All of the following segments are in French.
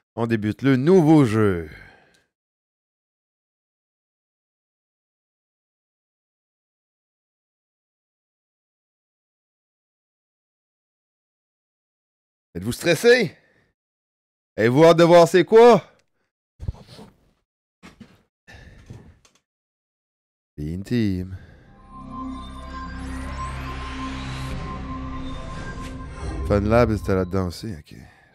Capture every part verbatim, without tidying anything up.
On débute le nouveau jeu. Êtes-vous stressé? Avez-vous hâte de voir c'est quoi? Une team. Fun Lab, c'était là-dedans aussi, ok.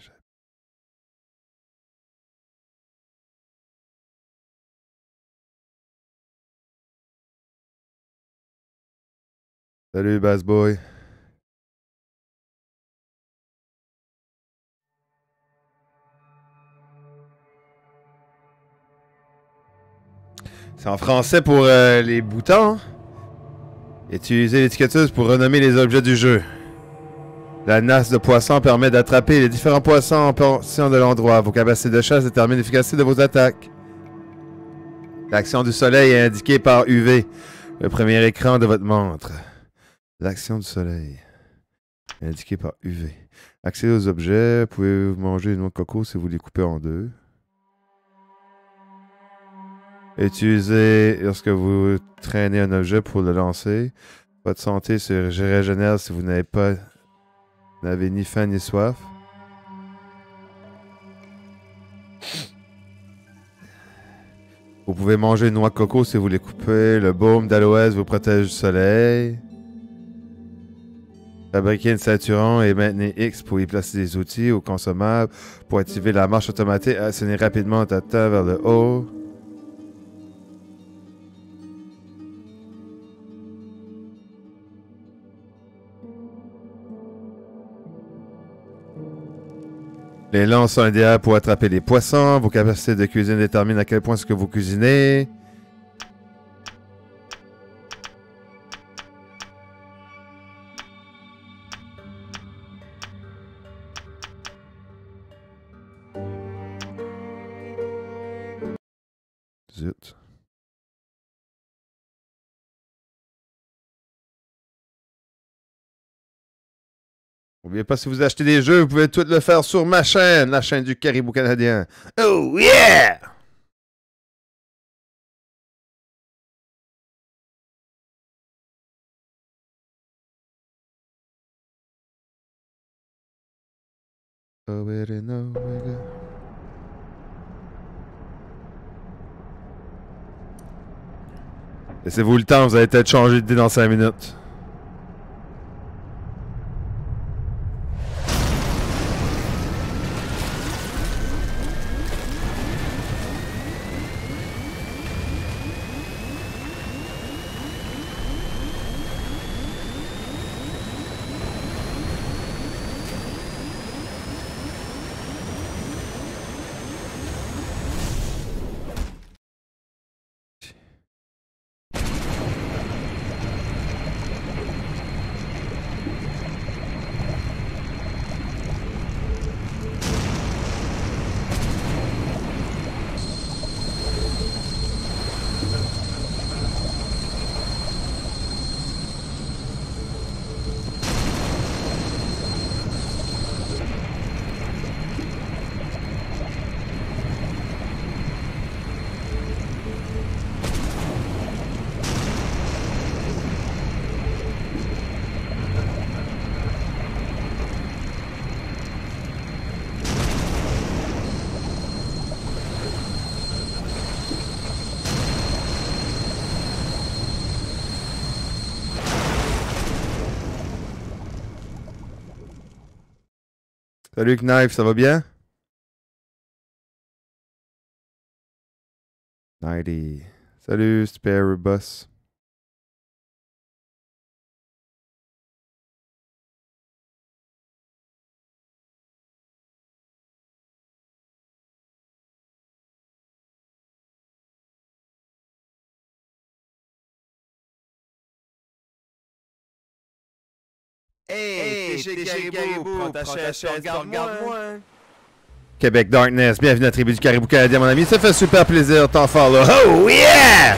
Salut, Bass Boy. C'est en français pour euh, les boutons. Utilisez l'étiqueteuse pour renommer les objets du jeu. La nasse de poisson permet d'attraper les différents poissons en portion de l'endroit. Vos capacités de chasse déterminent l'efficacité de vos attaques. L'action du soleil est indiquée par U V, le premier écran de votre montre. L'action du soleil est indiquée par U V. Accédez aux objets. Vous pouvez manger une noix de coco si vous les coupez en deux. Utilisez lorsque vous traînez un objet pour le lancer. Votre santé se régénère si vous n'avez pas n'avez ni faim ni soif. Vous pouvez manger une noix de coco si vous les coupez. Le baume d'aloès vous protège du soleil. Fabriquer une ceinturon et maintenez X pour y placer des outils ou consommables. Pour activer la marche automatique, actionnez rapidement ta tête vers le haut. Les lances sont idéales pour attraper les poissons. Vos capacités de cuisine déterminent à quel point ce que vous cuisinez. Zut. N'oubliez pas, si vous achetez des jeux, vous pouvez tout le faire sur ma chaîne, la chaîne du Caribou canadien. Oh yeah! Laissez-vous le temps, vous allez peut-être changer d'idée dans cinq minutes. Salut Knife, ça va bien? ninety. Salut Spare Boss. Hey, t'es chez Caribou, prends ta chaise, regarde-moi. Québec Darkness, bienvenue à la tribu du Caribou canadien, mon ami. Ça fait super plaisir de t'en faire là. Oh yeah!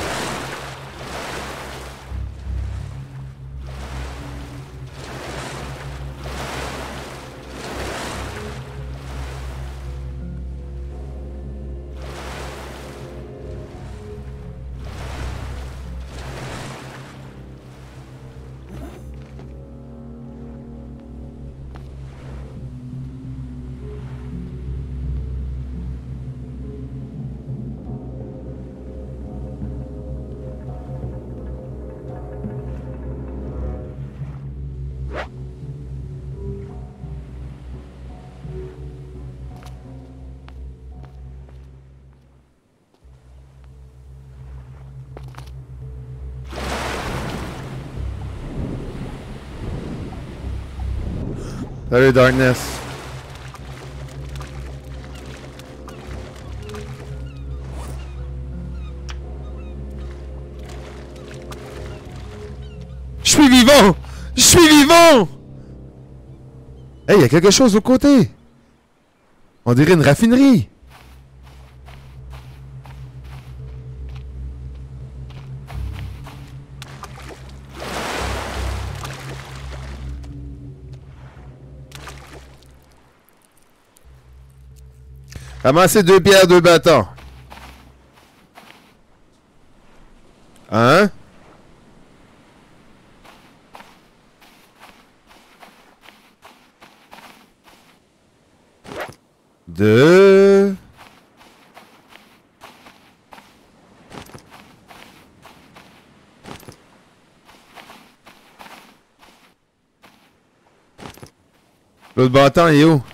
Salut, Darkness. Je suis vivant! Je suis vivant! Hey, il y a quelque chose au côté! On dirait une raffinerie! Amassez deux pierres, deux bâtons. Un. Deux. L'autre bâton est où?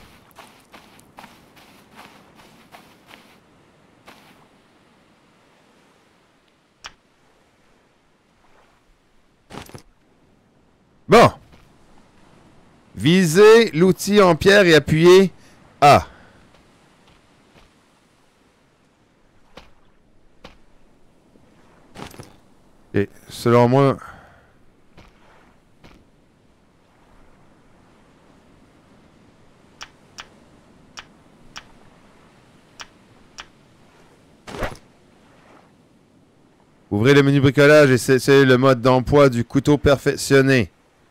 Bon. Visez l'outil en pierre et appuyez A. Et selon moi... Ouvrez le menu bricolage et c'est le mode d'emploi du couteau perfectionné.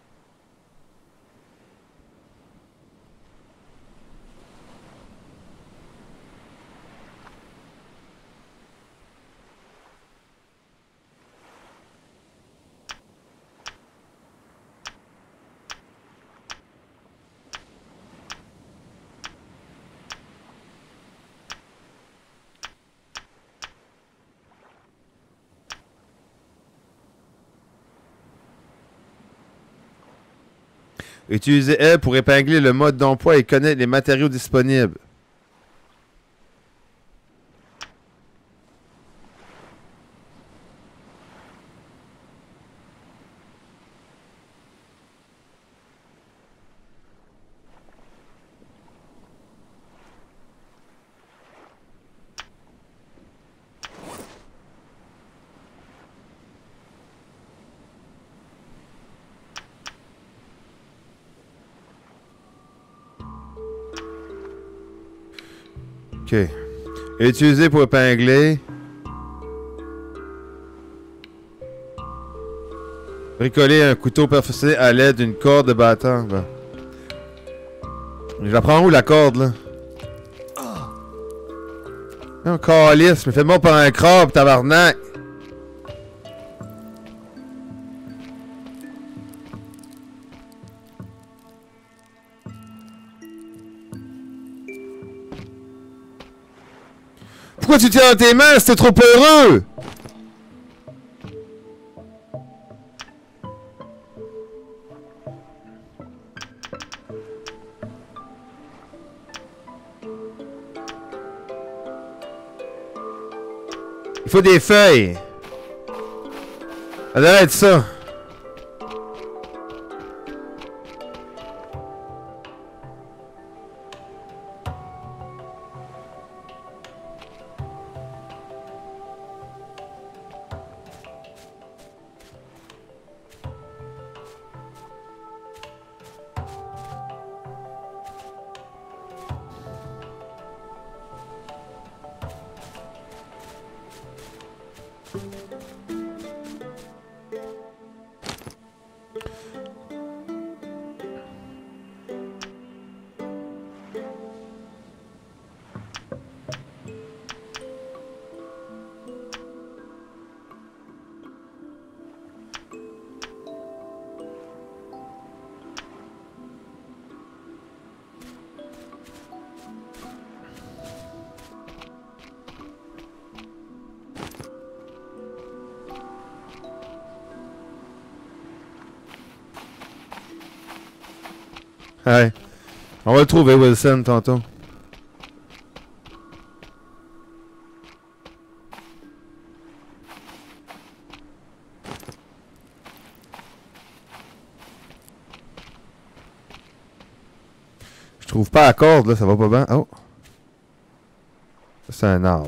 Utilisez L pour épingler le mode d'emploi et connaître les matériaux disponibles. OK. Utilisez pour épingler. Bricoler un couteau perfectionné à l'aide d'une corde de bâton. Ben. Je la prends où la corde là? Un calice, mais fais-moi par un crabe, tabarnak! Pourquoi tu tiens dans tes mains? C'était trop heureux! Il faut des feuilles. Arrête ça. Ouais. On va le trouver, Wilson, tantôt. trouve pas la corde, là, ça va pas bien. Oh! Ça, c'est un arbre.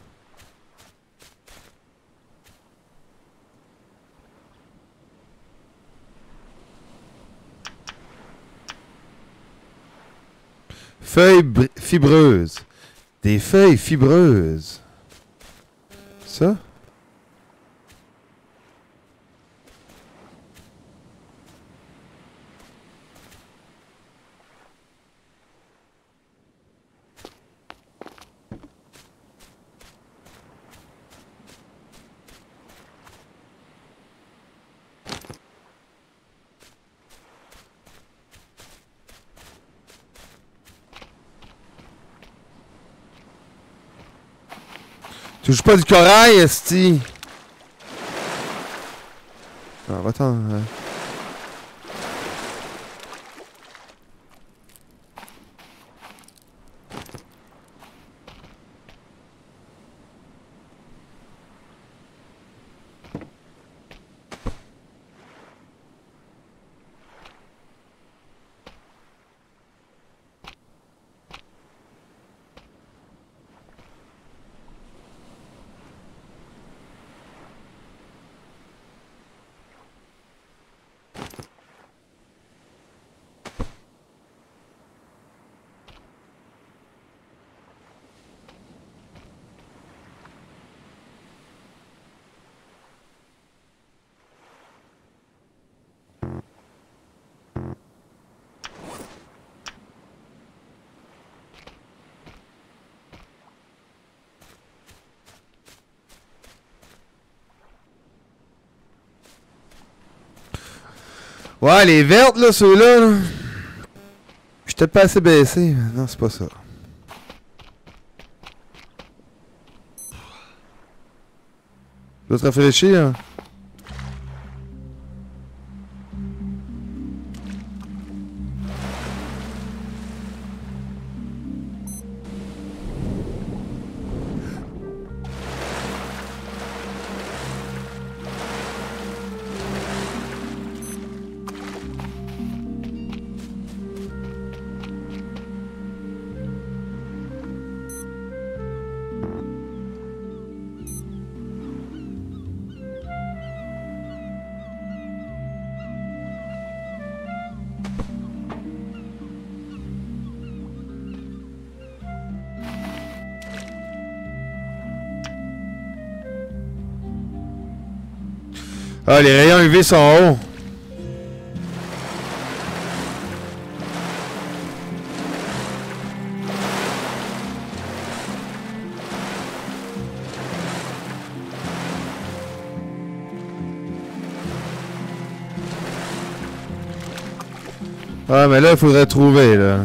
Feuilles fibreuses. Des feuilles fibreuses. Ça? Touche pas du corail, esti! Ah, va-t'en. Hein. Ouais, les vertes, là, ceux-là, là. Je suis peut-être pas assez baissé. Non, c'est pas ça. Je dois te réfléchir, hein. Ah, les rayons U V sont hauts. Ah, mais là, il faudrait trouver, là.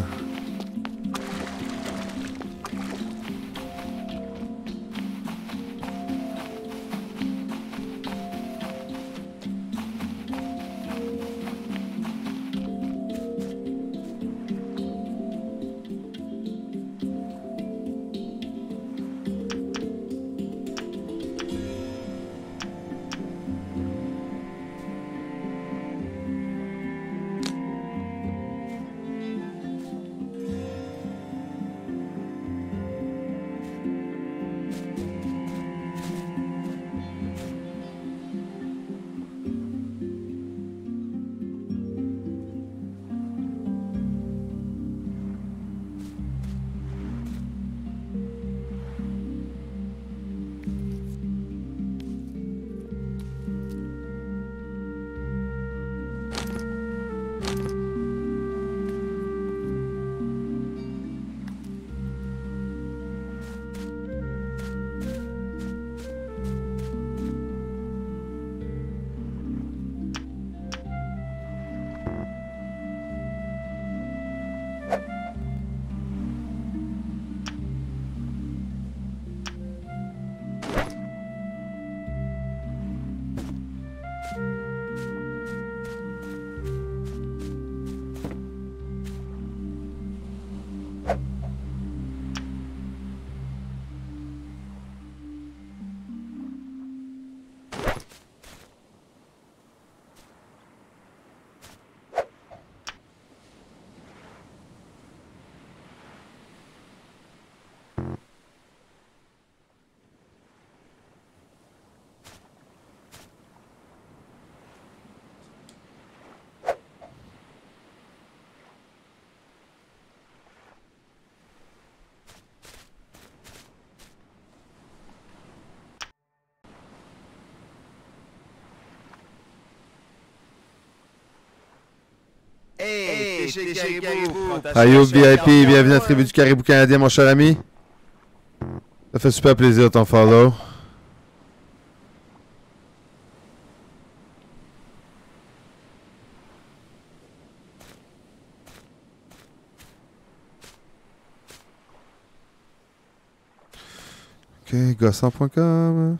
Hey, chez Caribou, Ayoub V I P, bienvenue à la tribu du Caribou canadien, mon cher ami. Ça fait super plaisir ton follow. Ok, gossant point com.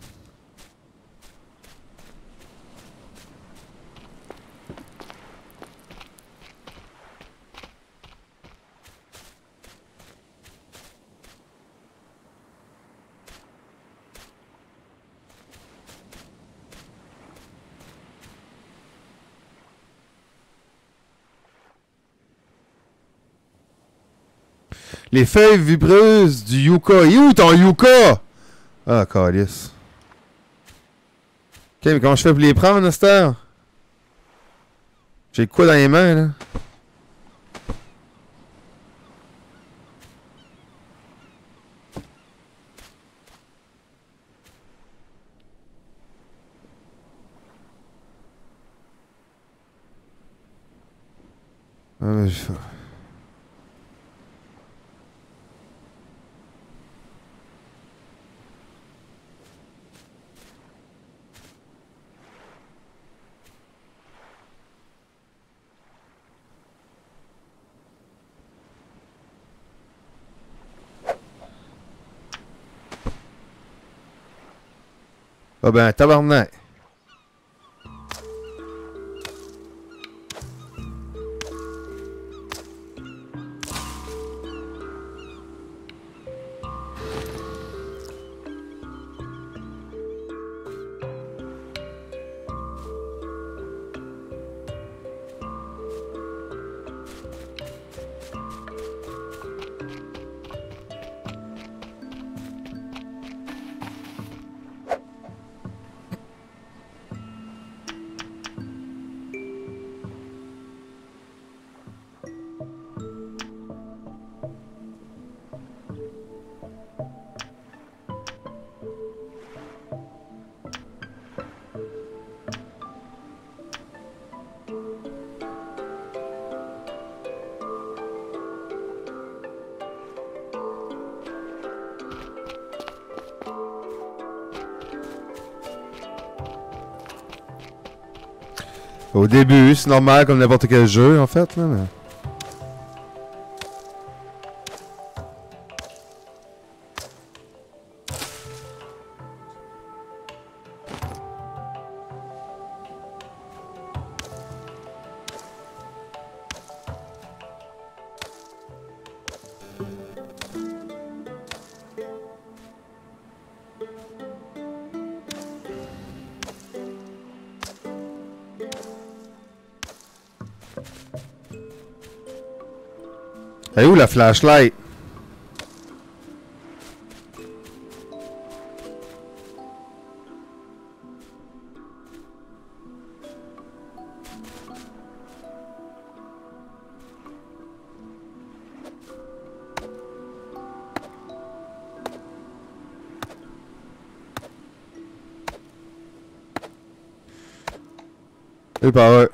Les feuilles vibreuses du yucca. Il est où ton yucca? Ah, calice. Ok, mais comment je fais pour les prendre, Esther? J'ai quoi dans les mains, là? Ah, mais je... Ah ben, tabarnak. Au début, c'est normal comme n'importe quel jeu, en fait, là, mais... Elle est où la flashlight? Elle est par là.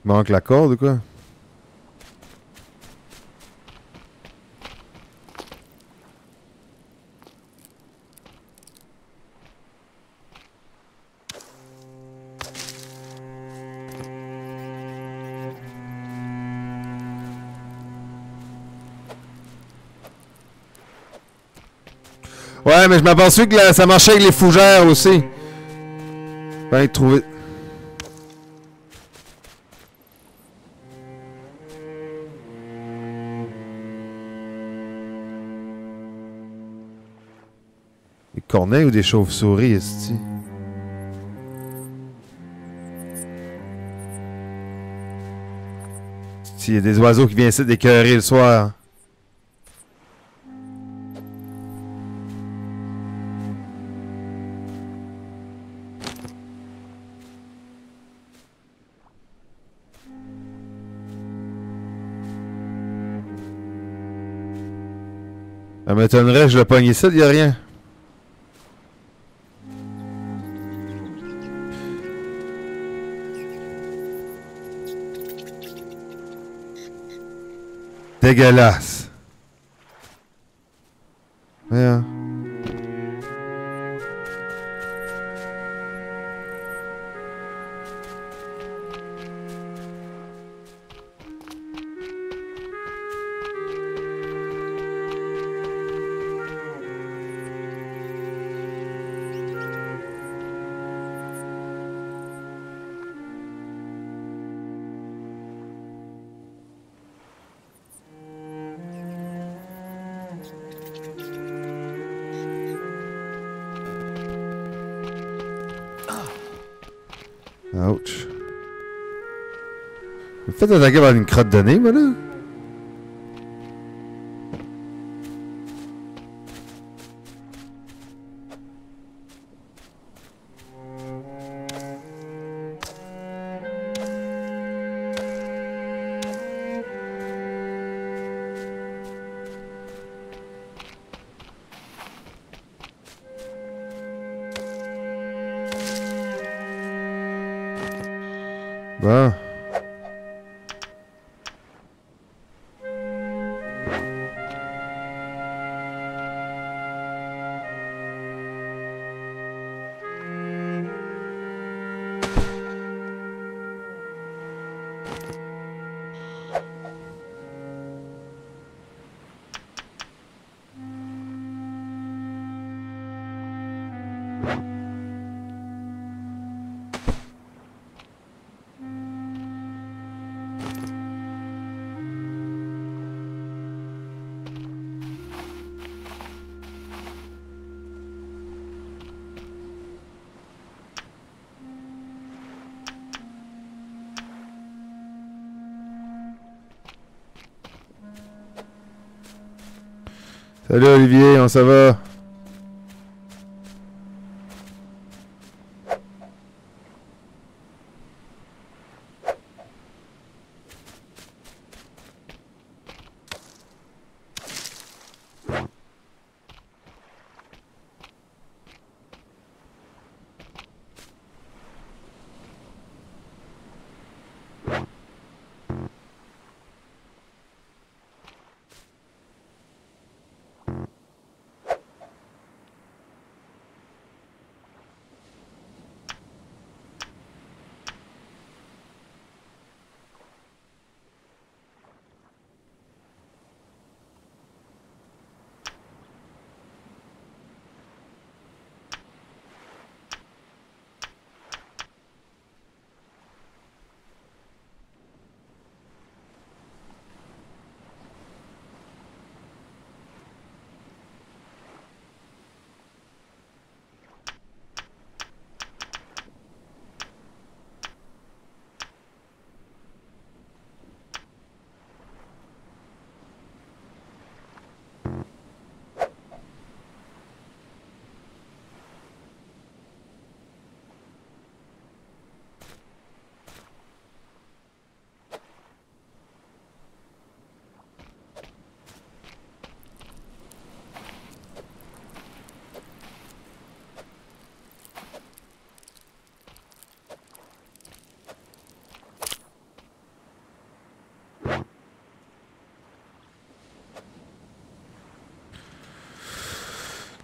Manque la corde ou quoi? Ouais, mais je m'aperçus que là, ça marchait avec les fougères aussi. Fallait trouver... Des corneilles ou des chauves-souris, est-ce que... Il y a des oiseaux qui viennent essayer d'écœurer le soir. Ça m'étonnerait que je le pogne ici, il n'y a rien. Dégueulasse. Rien. Ouch. Je me fais attaquer par une crotte de nez, moi, là. Bon. Salut Olivier, on ça va?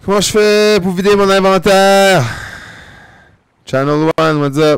Comment je fais pour vider mon inventaire? Channel one, what's up?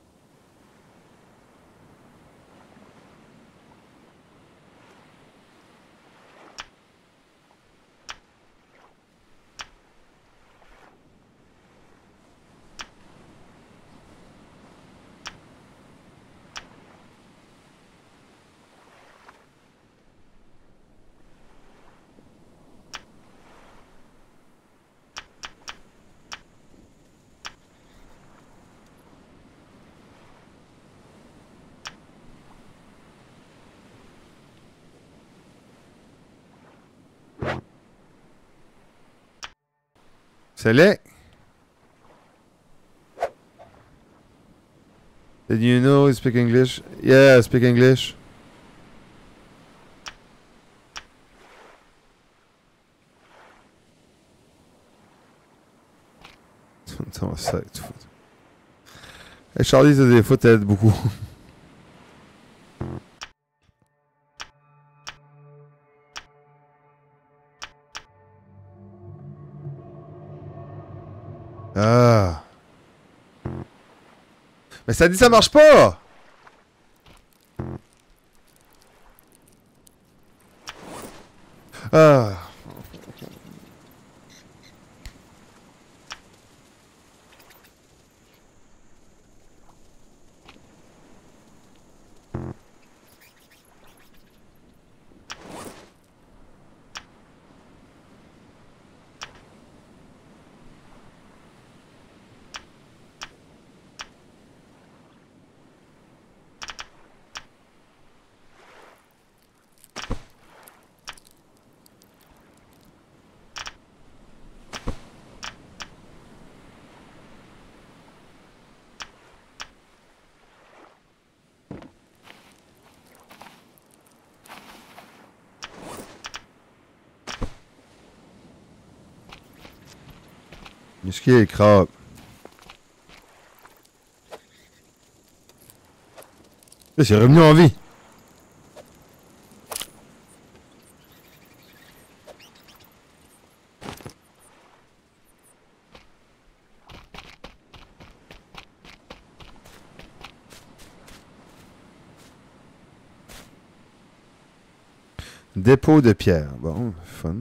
Select. Did you know you speak English? Yeah, I speak English. Hey, Charlie, ça des fois t'aides beaucoup. Ah. Mais ça dit ça marche pas! Ah. Musqué et crabe. C'est revenu en vie. Dépôt de pierre. Bon, fun.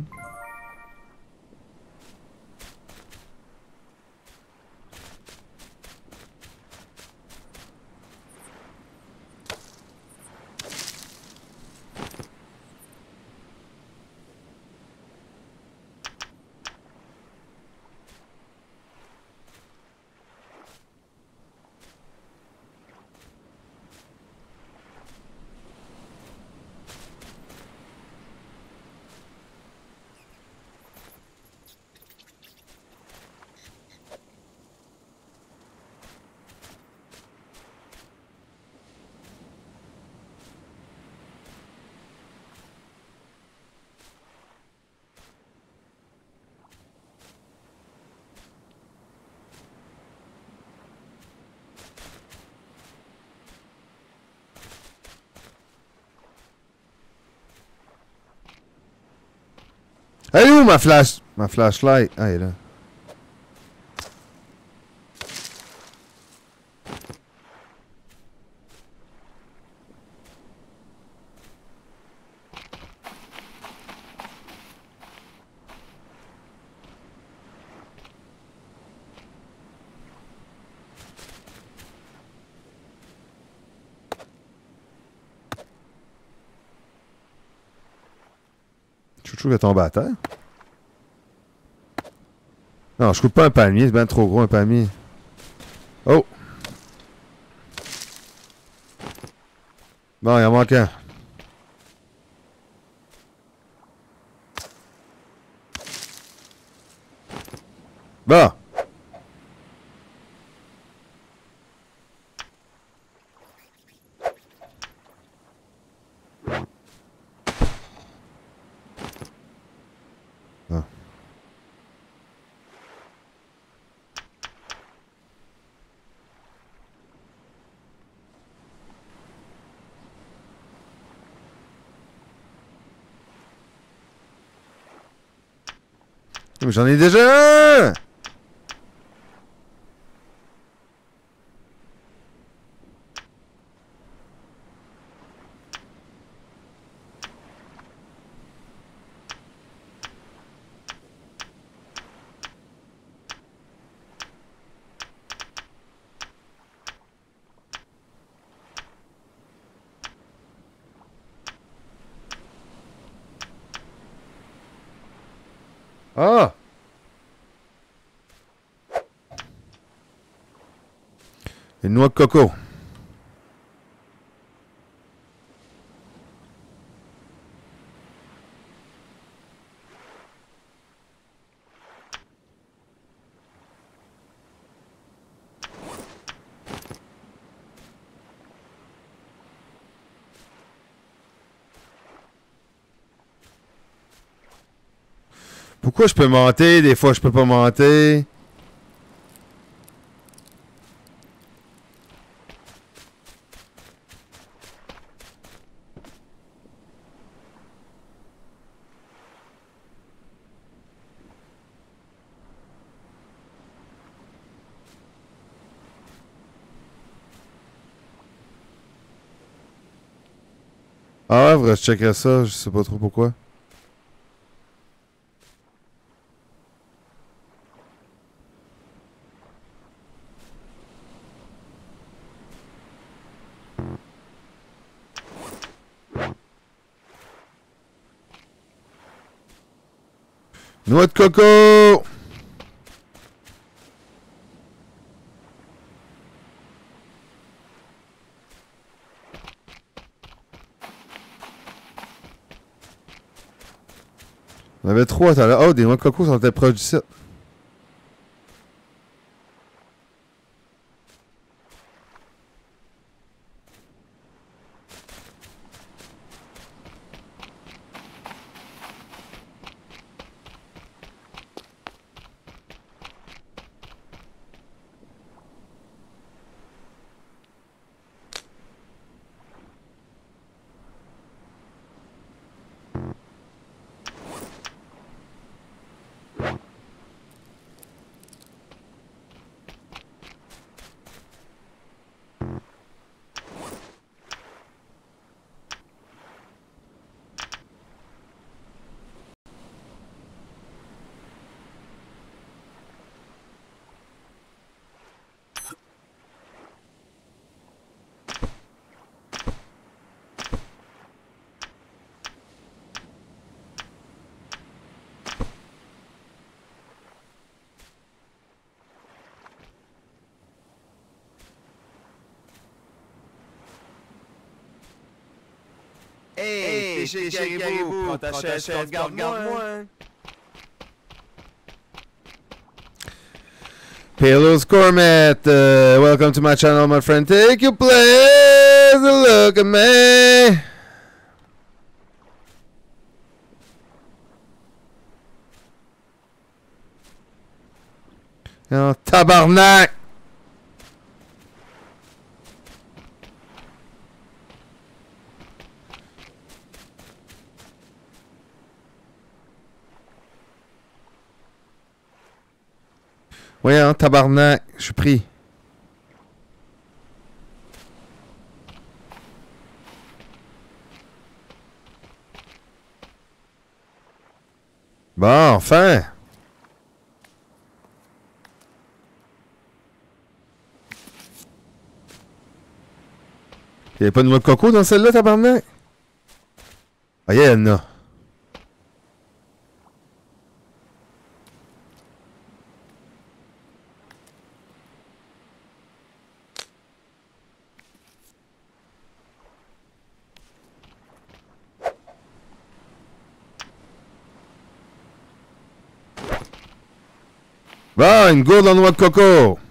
Elle est où ma flash? Ma flashlight? Ah, elle est là. Chouchou est tombé à terre. Non, je coupe pas un palmier, c'est bien trop gros un palmier. Oh! Bon, il en manque un. Bon! Bon. mais j'en ai déjà un! Ah! Une noix de coco. Pourquoi je peux monter, des fois je peux pas monter? Ah ouais, faudrait que je checkerais ça, je sais pas trop pourquoi. Noix de coco! On avait trois tout à l'heure. Oh, des noix de coco sont très proches du site. Hey, t'es chez Caribou, prends ta chaise, regarde-moi. Palos Gourmet, uh, welcome to my channel, my friend. Take your place and look at me. Oh, tabarnak! Voyons, tabarnak, je suis pris. Bon, enfin! Il n'y avait pas de noix de coco dans celle-là, tabarnak? Ah, il y en a. Bon, une gourde en noix de coco.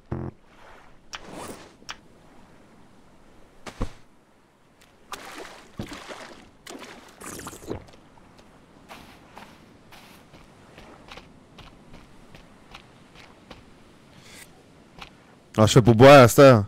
Ah, je fais pour boire à cette heure.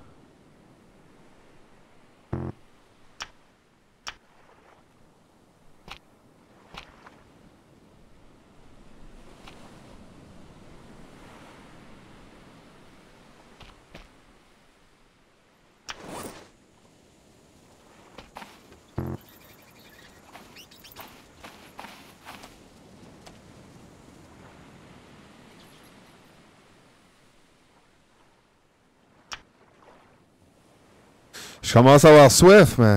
Je commence à avoir soif, mais...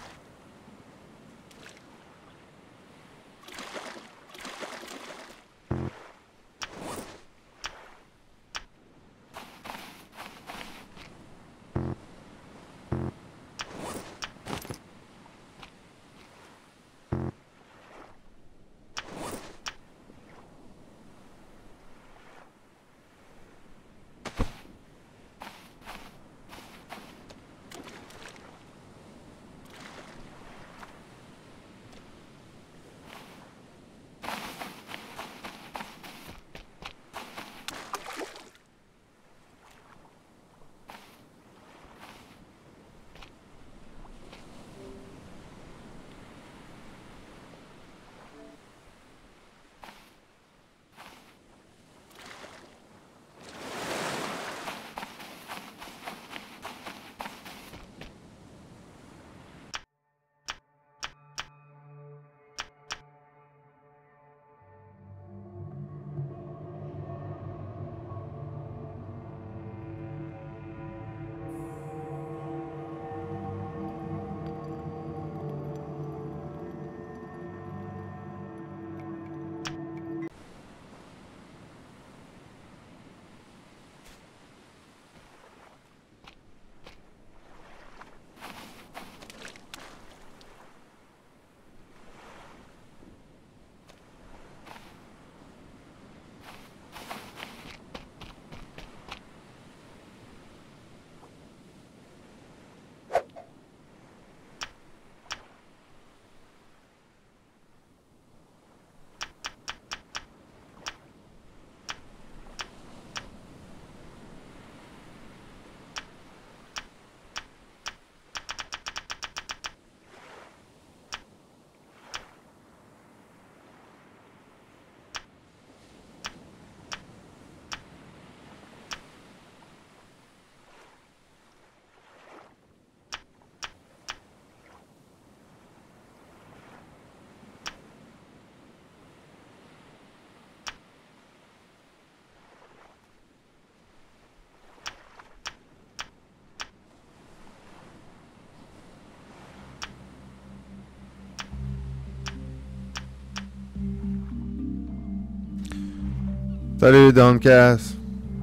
Salut, Downcast.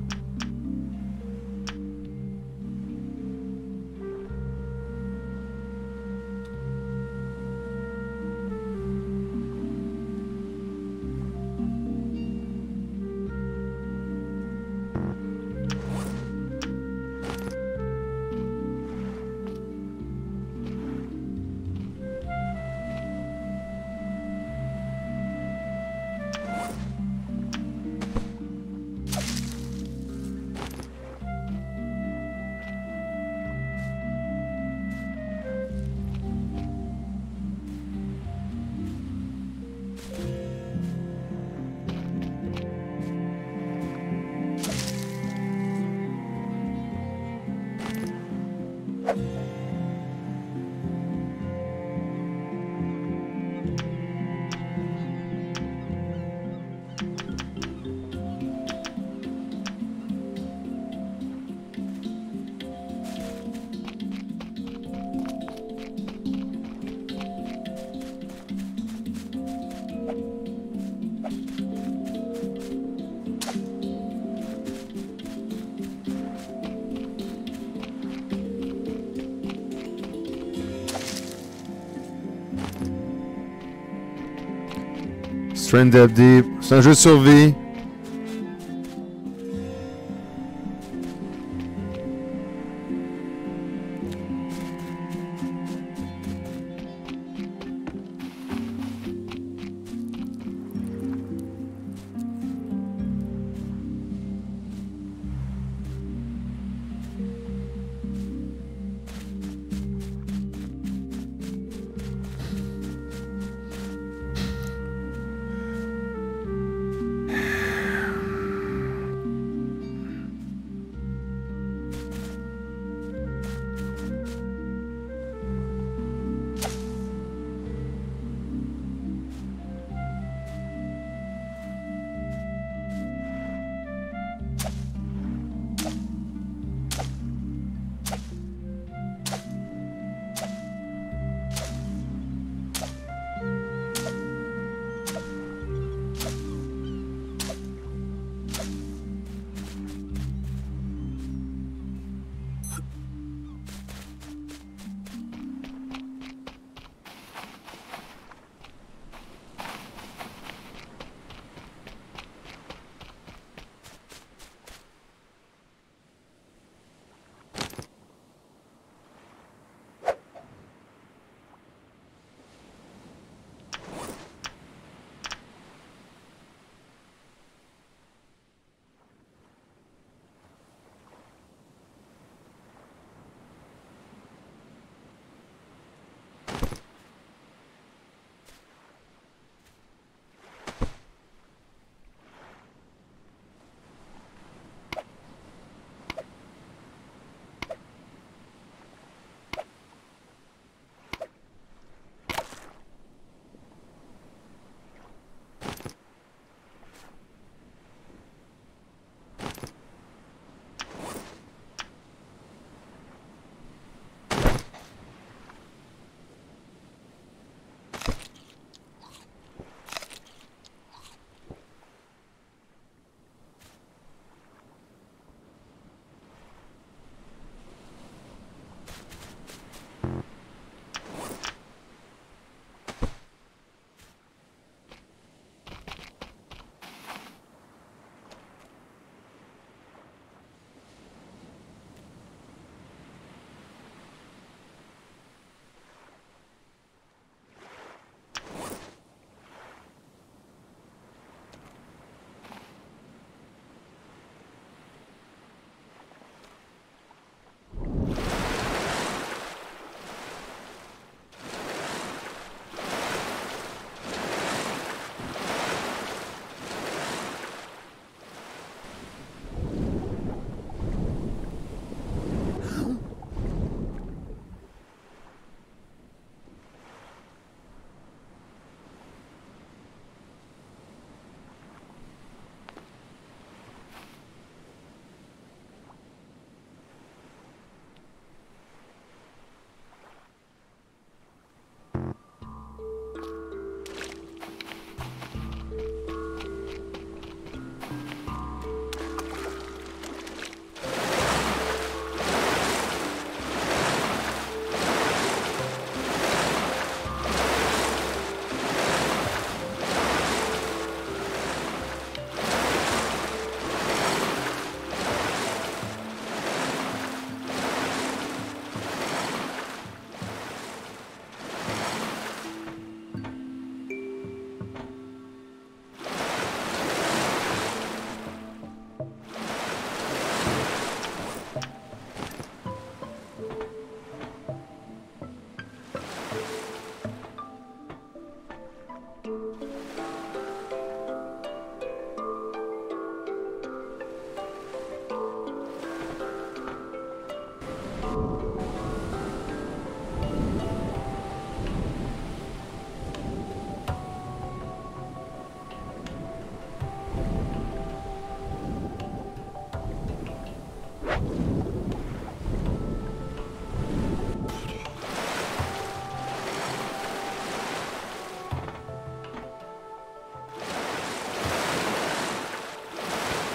Stranded Deep, c'est un jeu de survie.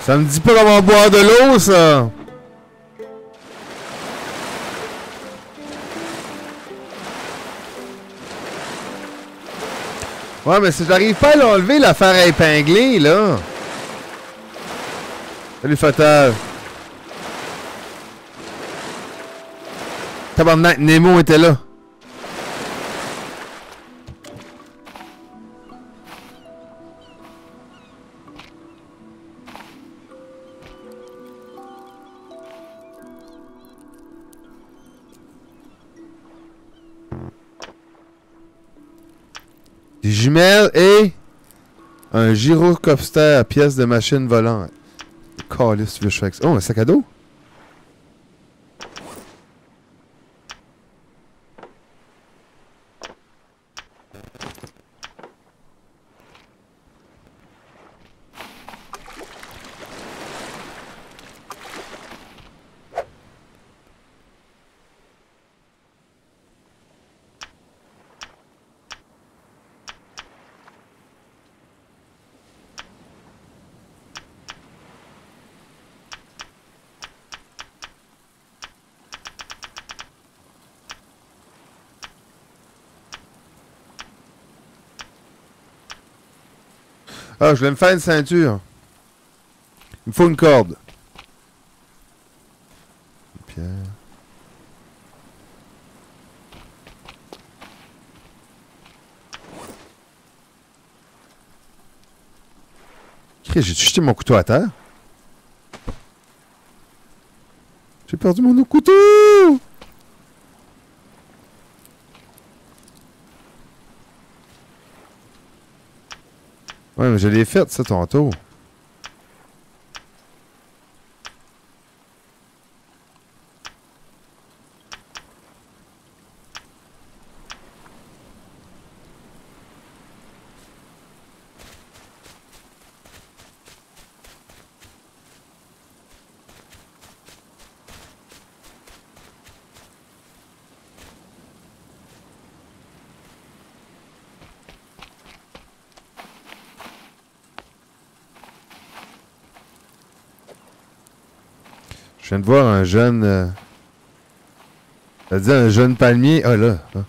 Ça me dit pas comment boire de l'eau, ça! Ouais, mais si j'arrive pas à l'enlever, l'affaire à épingler, là. Salut, Fatal. Tabarnak, Nemo était là. Des jumelles et un gyrocopter à pièce de machine volante. Calice, tu veux que je fasse ça? Oh, un sac à dos? Ah, je voulais me faire une ceinture. Il me faut une corde. Une pierre. J'ai jeté mon couteau à terre. J'ai perdu mon autre couteau. Ouais, mais je l'ai fait, ça, tantôt. Je viens de voir un jeune... Euh... Ça dit un jeune palmier. Ah là. Hein.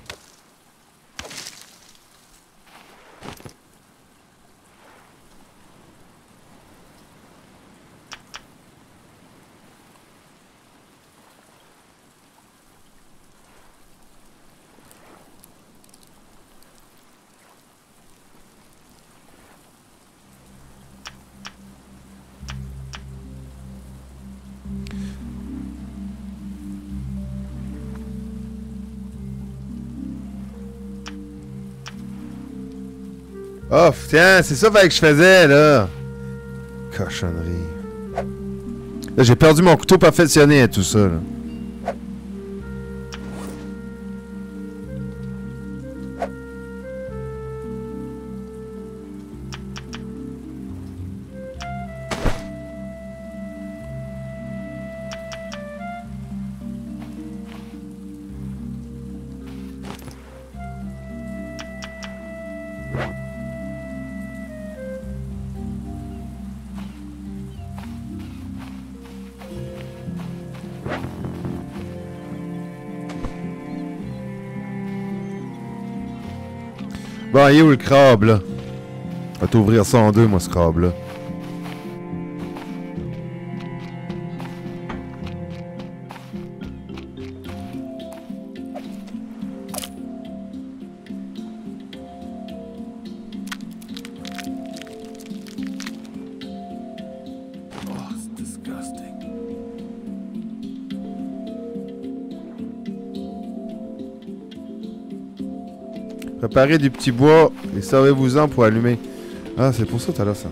Oh, tiens, c'est ça que je faisais, là. Cochonnerie. Là, j'ai perdu mon couteau perfectionné et tout ça, là. Bon, il est où le crabe, là? On va t'ouvrir ça en deux, moi, ce crabe-là. Préparez du petit bois et servez-vous-en pour allumer. Ah, c'est pour ça que t'as là ça.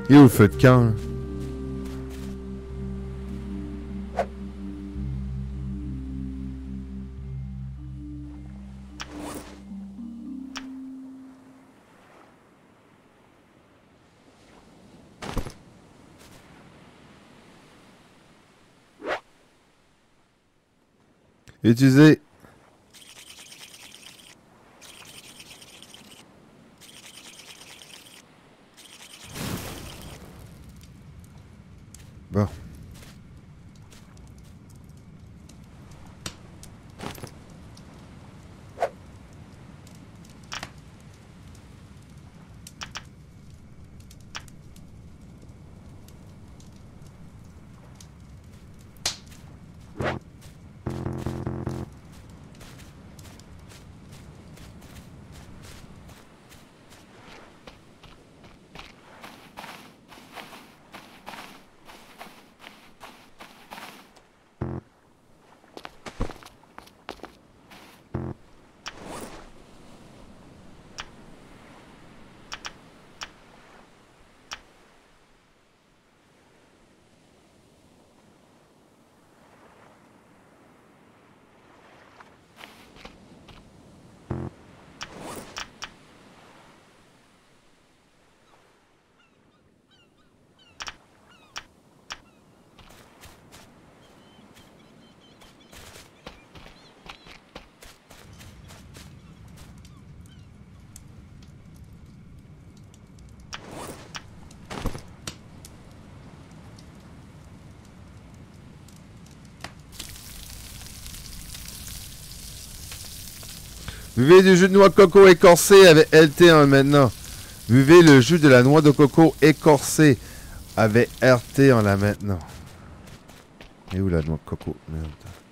Il est où le feu de camp, là? Utiliser. Bon. Buvez du jus de noix de coco écorcé avec L T en maintenant. Buvez le jus de la noix de coco écorcé avec R T en la maintenant. Et où la noix de coco? Merde.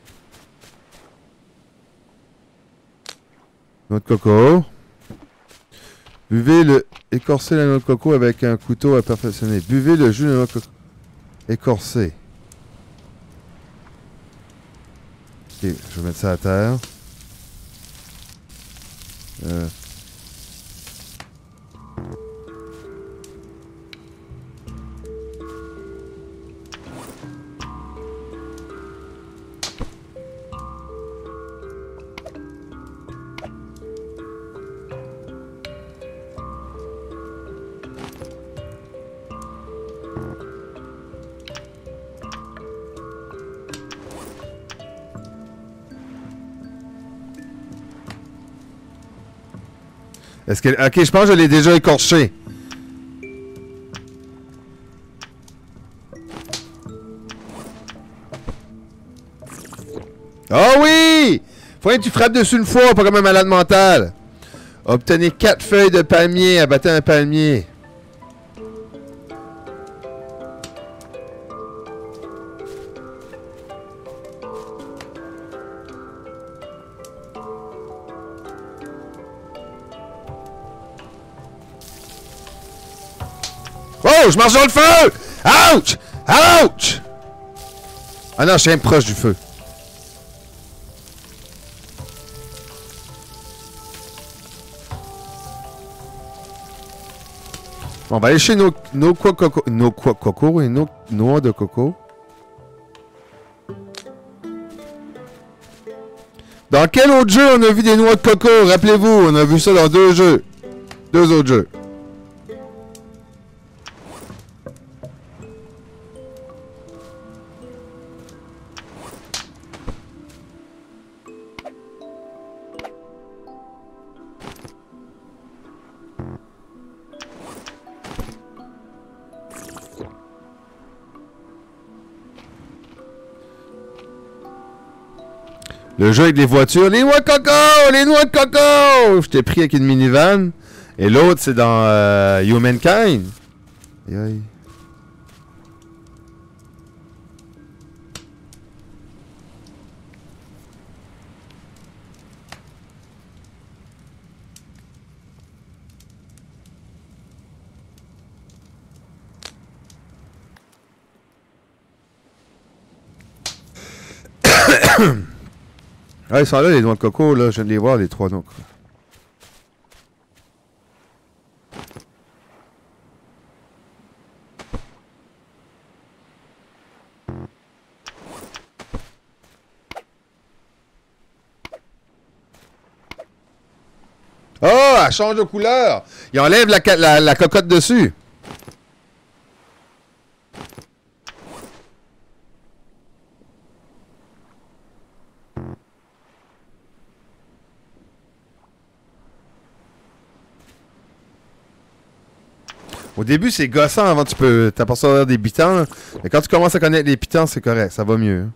Noix de coco. Buvez le... Écorcez la noix de coco avec un couteau à perfectionner. Buvez le jus de noix de coco écorcé. Ok, je vais mettre ça à terre. Euh... Est-ce que... Ok, je pense que je l'ai déjà écorché. Oh oui! Faut que tu frappes dessus une fois, pas comme un malade mental. Obtenez quatre feuilles de palmier, abattez un palmier. Oh, je marche dans le feu! Ouch! Ouch! Ah non, je suis même proche du feu. Bon, on va aller chez nos, nos quoi coco. Nos quoi coco et nos noix de coco. Dans quel autre jeu on a vu des noix de coco? Rappelez-vous, on a vu ça dans deux jeux. Deux autres jeux. Le jeu avec les voitures. Les noix de coco! Les noix de coco! Je t'ai pris avec une minivan. Et l'autre, c'est dans euh, Humankind. Aïe aïe. Ah, ils sont là, les noix de coco, là. Je viens de les voir, les trois noix de coco. Oh, elle change de couleur. Il enlève la, la, la cocotte dessus. Au début, c'est gossant avant tu peux t'apercevoir des bitans. Là. Mais quand tu commences à connaître les pitans, c'est correct. Ça va mieux.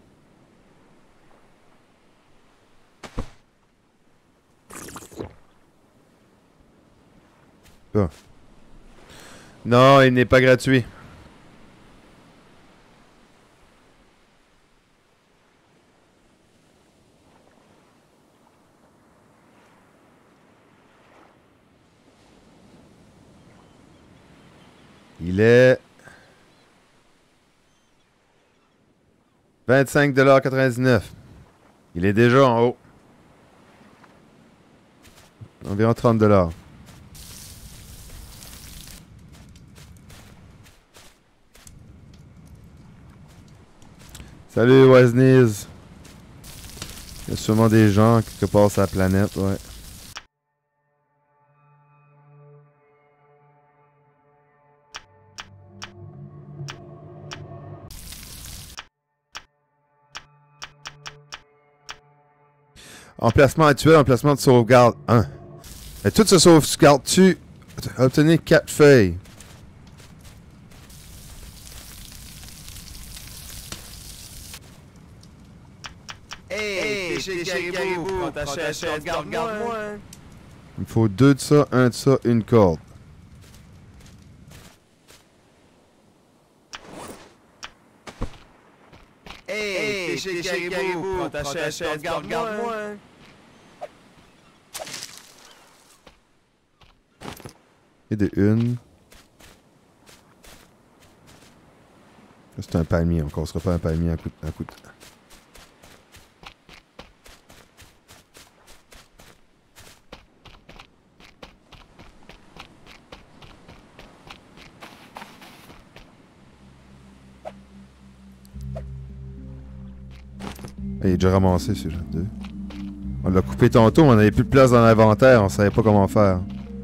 Ah. Non, il n'est pas gratuit. Il est vingt-cinq dollars quatre-vingt-dix-neuf. Il est déjà en haut. Environ trente dollars. Salut Wasniz. Il y a sûrement des gens quelque part sur la planète, ouais. Emplacement actuel, emplacement de sauvegarde un. Et tout se sauvegarde-tu? Obtenez quatre feuilles. Hey, P C Caribou, prends ta chaise, regarde-moi. Il me faut deux de ça, un de ça, une corde. Hey, P C Caribou, prends ta chaise, regarde-moi. Et de une. C'est un palmier, on cassera pas un palmier à coup de... À coup de... Il est déjà ramassé celui-là. Deux. On l'a coupé tantôt, mais on n'avait plus de place dans l'inventaire, on savait pas comment faire.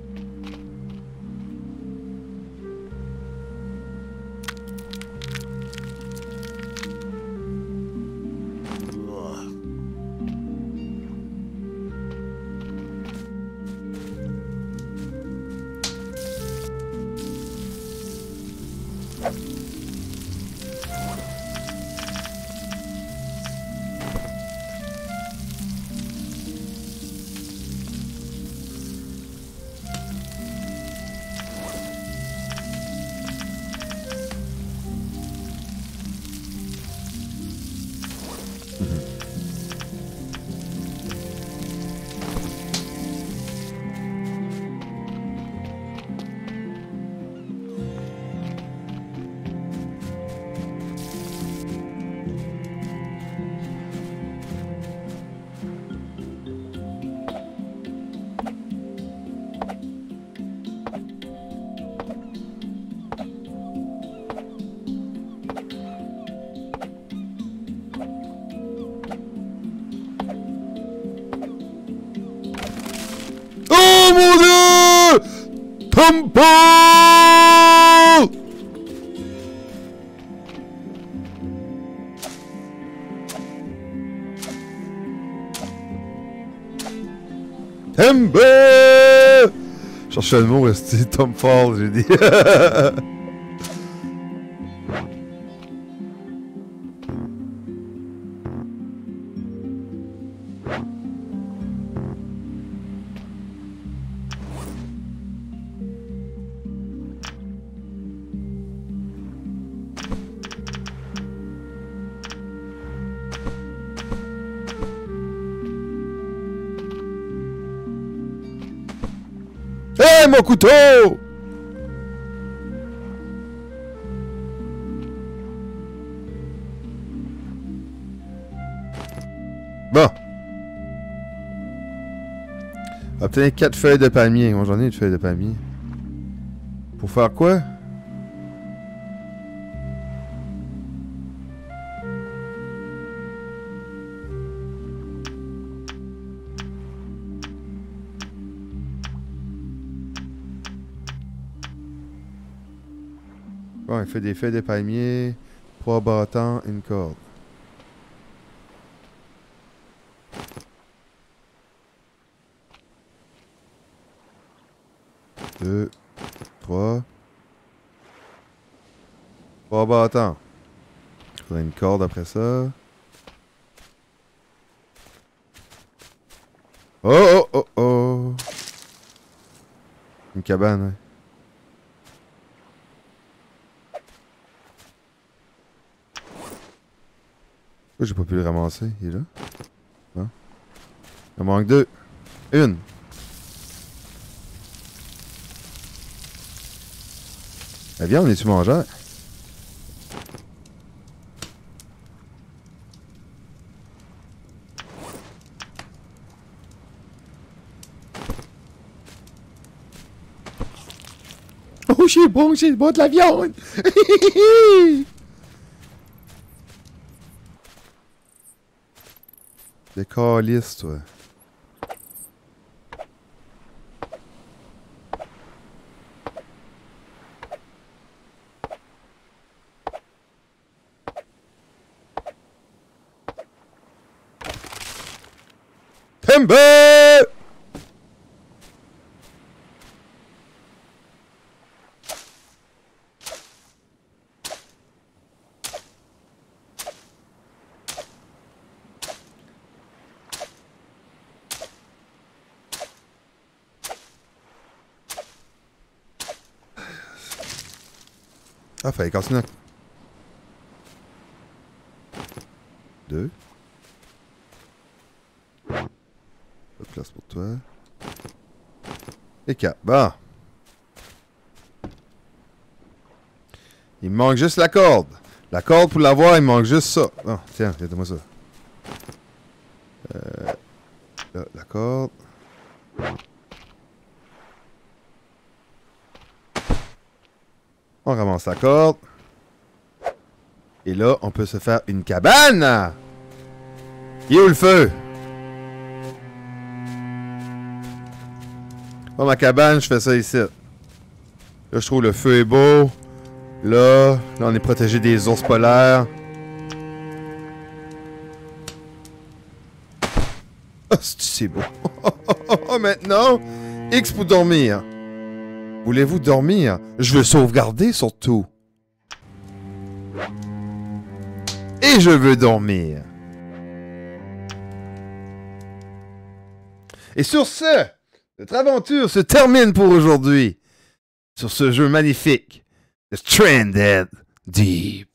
Oh mon dieu! Temple! Temple! Je cherchais le mot, c'était Tom Fall, j'ai dit. Hé, hey, mon couteau! Bon. Obtenez quatre feuilles de palmier. Moi, j'en ai une feuille de palmier. Pour faire quoi? Bon, il fait des feuilles de palmier, trois bâtons, une corde. Deux, trois. Trois bâtons. Il faudrait une corde après ça. Oh, oh, oh, oh. Une cabane, ouais. Pourquoi j'ai pas pu le ramasser? Il est là? Non? Il en manque deux. Une. La viande, est-tu mangeur? Oh, c'est bon, c'est bon de la viande! Des calices, toi. Timber! Ah, fallait continuer. Deux. Pas de place pour toi. Et quatre. Bon. Il me manque juste la corde. La corde pour l'avoir, il me manque juste ça. Bon, tiens, regarde-moi ça. Euh, là, la corde. On ramasse la corde. Et là, on peut se faire une cabane! Il est où le feu? Bon, ma cabane, je fais ça ici. Là, je trouve le feu est beau. Là, là, on est protégé des ours polaires. Oh, c'est beau. Maintenant, X pour dormir. Voulez-vous dormir? Je veux sauvegarder surtout. Et je veux dormir. Et sur ce, notre aventure se termine pour aujourd'hui. Sur ce jeu magnifique. The Stranded Deep.